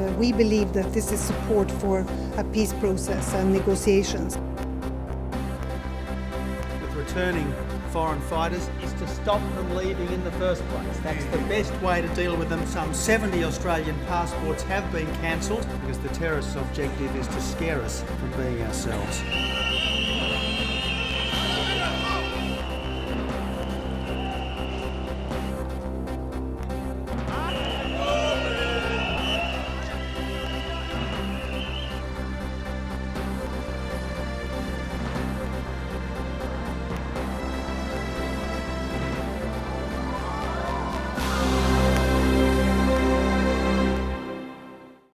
we believe that this is support for a peace process and negotiations. With returning foreign fighters is to stop them leaving in the first place. That's the best way to deal with them. Some 70 Australian passports have been cancelled because the terrorists' objective is to scare us from being ourselves.